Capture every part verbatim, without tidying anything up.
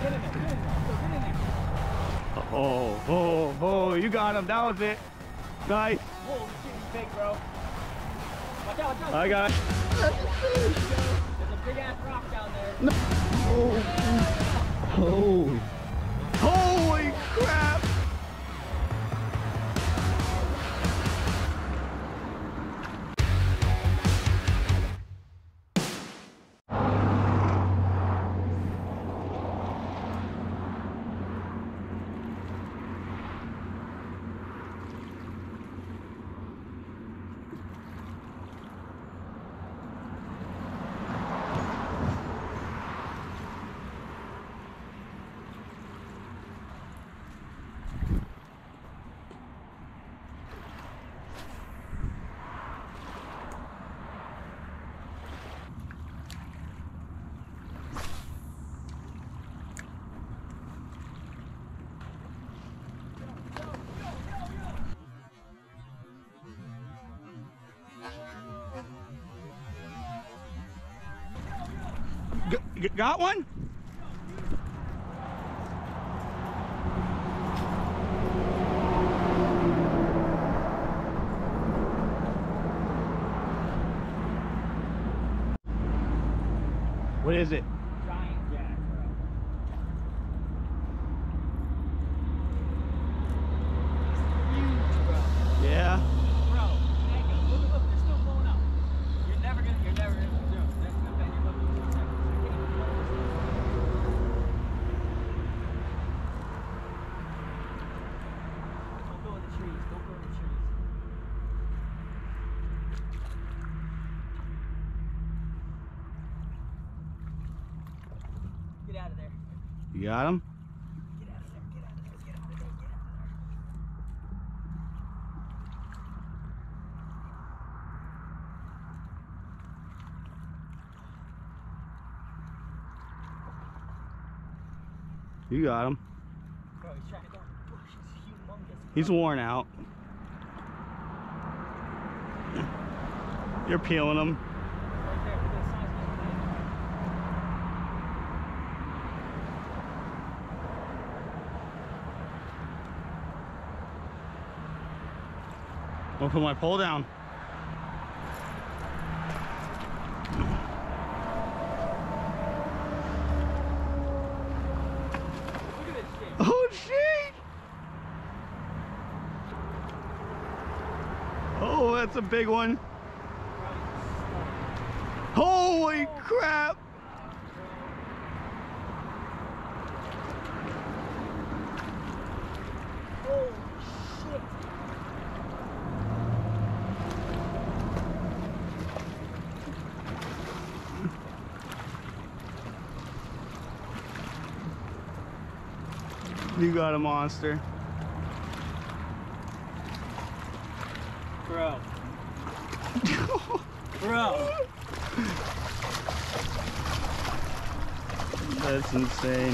Oh, oh, oh, you got him. That was it. Nice. Holy shit, he's big, bro. Watch out, watch out. I got it. There's a big ass rock down there. No. Oh. Holy crap. G got one? What is it? Giant jack, bro. He's huge, bro. Yeah. Bro, mega. Look, look, they're still blowing up. You're never gonna, you're never gonna do it. That's the thing. You're looking for seconds. I can't even blow this thing. Don't go in the trees. Don't go in the trees. Get out of there. You got him? Get out of there. Get out of there. Get out of there. Get out of there. You got him. Bro, he's trying to go push. He's humongous. Bro. He's worn out. You're peeling him. Right there. Look at the size of his leg. I'll put my pole down. Look at this shit. Oh shit! Oh, that's a big one. Holy crap! Holy shit. You got a monster. Bro. Bro. That's insane.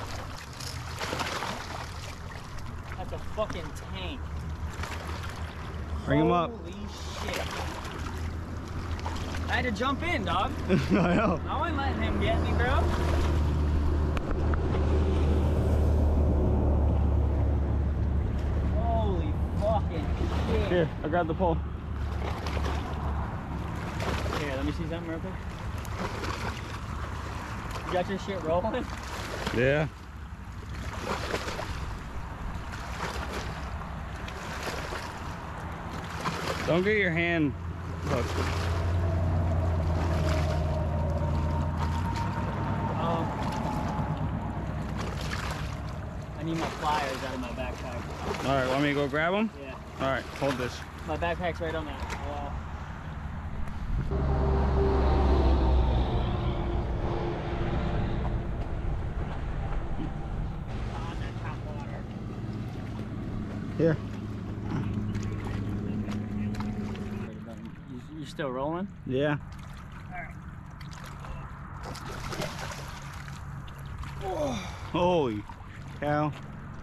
That's a fucking tank. Bring him up. Holy shit. I had to jump in, dog. I know. I wasn't letting him get me, bro. Holy fucking shit. Here, I grabbed the pole. Here, let me see something real quick. You got your shit rolling? Yeah. Don't get your hand hooked. Um, I need my pliers out of my backpack. All right, want me to go grab them? Yeah. All right, hold this. My backpack's right on that wall. Ah, that's hot water. Here. You, you still rolling? Yeah. Alright. Holy cow.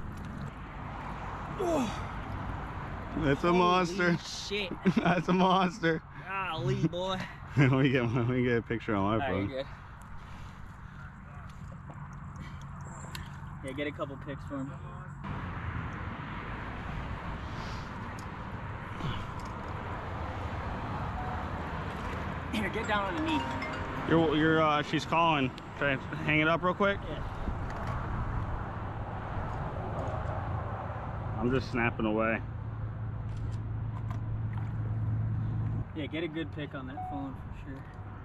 That's a monster. Holy shit. That's a monster. Golly, boy. let me get let me get a picture on my Alright, phone. you're good. Yeah, get a couple pics for him. Here, get down on the knee. You're, you're, uh, she's calling. Try to hang it up real quick. Yeah. I'm just snapping away. Yeah, get a good pic on that phone for sure.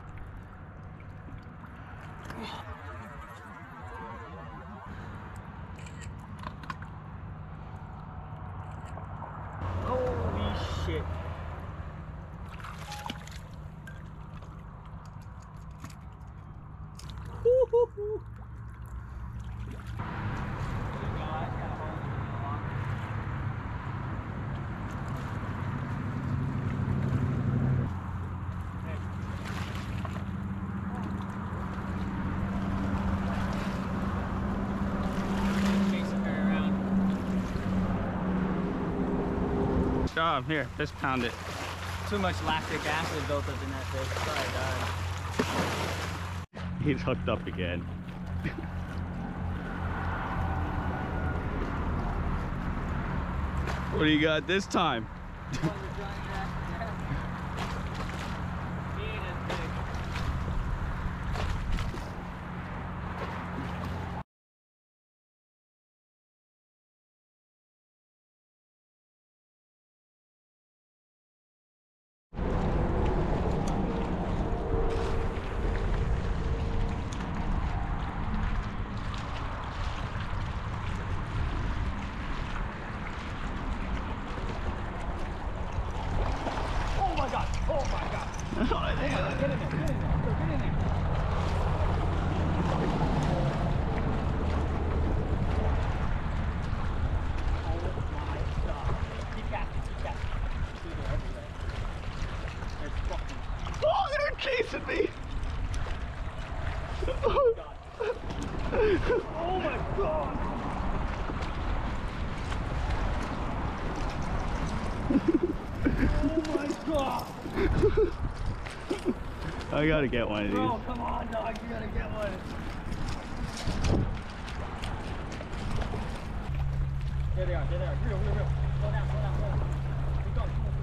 Holy shit. Woo-hoo-hoo. Job here, fist pound it. Too much lactic acid built up in that fish. Sorry, dog. He's hooked up again. What do you got this time? Get in there, get in there, get in there. Oh my god. Keep casting, keep casting. See, they're everywhere. They're fucking. Oh, they're chasing me! Oh my god. Oh my god. Oh my god. I gotta get one of these. Oh, come on, dog. You gotta get one. There they are. There they are. Real, real, real. Slow down, slow down, slow down. Keep going, keep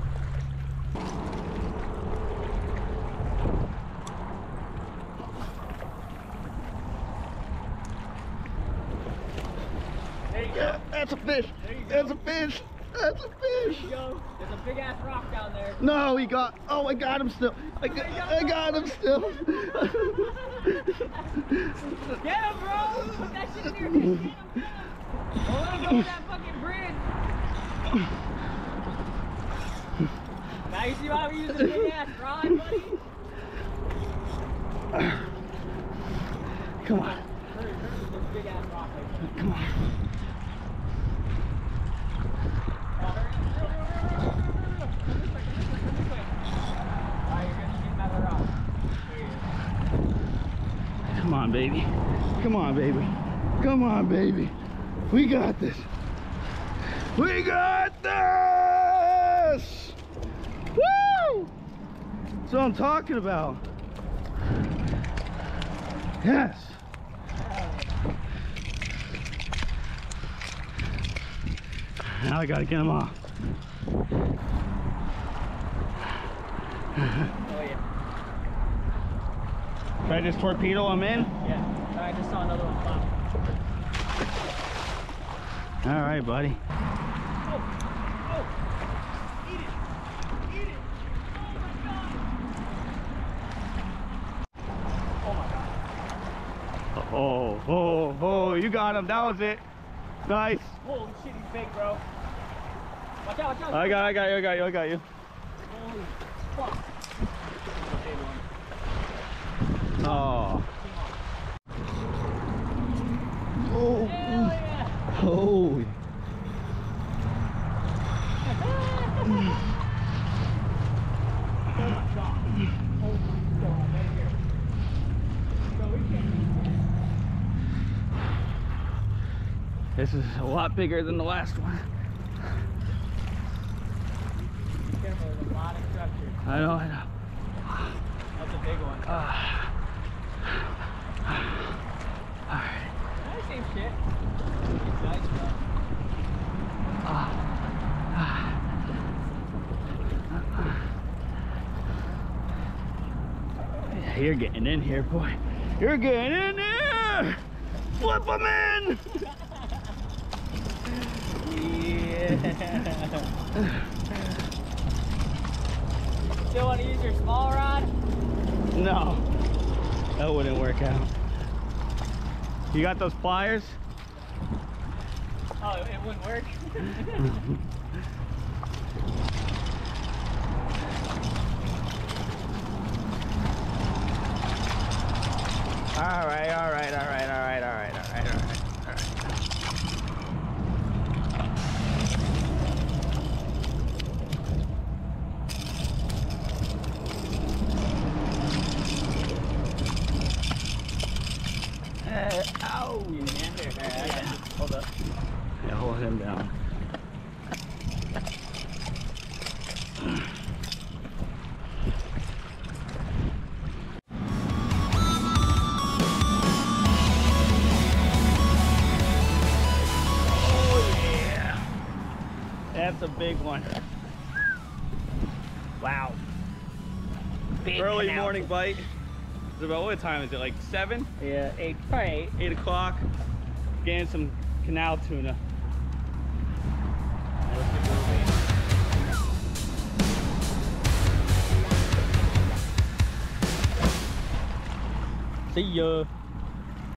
going. There you go. Yeah, that's a fish. There you go. That's a fish. That's a There fish. you go. There's a big ass rock down there. No, he got. Oh, I got him still. I got, I got him still. Get him, bro! Put that shit in your hand. Get him, get him. Don't let him go over that fucking bridge. Now you see why we use a big ass rod, buddy? Come on. Hurry, hurry with this big ass rock right there. Come on. Oh, hurry. Real, real, real, real, real, real, real. Come this way, come this way, come this way. Alright, you're gonna get him out of the rock. There he is. Come on, baby. Come on, baby. Come on, baby. We got this. We got this! Woo! That's what I'm talking about. Yes. Now I gotta get him off. Oh yeah. Should I just torpedo him in? Yeah. I just saw another one pop. All right, buddy. Oh! Oh! Eat it! Eat it! Oh my god! Oh my god! Oh, oh, oh, you got him. That was it. Nice. Holy shit, he's big, bro. Watch out, watch out. I got, I got you, I got you, I got you. Holy fuck. Oh. Oh. Hell yeah. Holy. Oh my god. Oh my god, right here. Bro, we can't. This is a lot bigger than the last one. Be careful, there's a lot of structure. I know, I know. That's a big one. Uh, all right. Same shit. You're getting in here, boy. You're getting in there. Flip them in. Yeah. Still want to use your small rod? No, that wouldn't work out. You got those pliers? Oh, it wouldn't work? All right, all right, all right, all right, all right, all right, all right, all right. Uh, ow! You can it. Yeah, hold up. Yeah, hold him down. That's a big one. Wow. Big Early canal. morning bite. It's about, what time is it? Like seven? Yeah, eight, probably eight. Eight o'clock. Getting some canal tuna. See ya.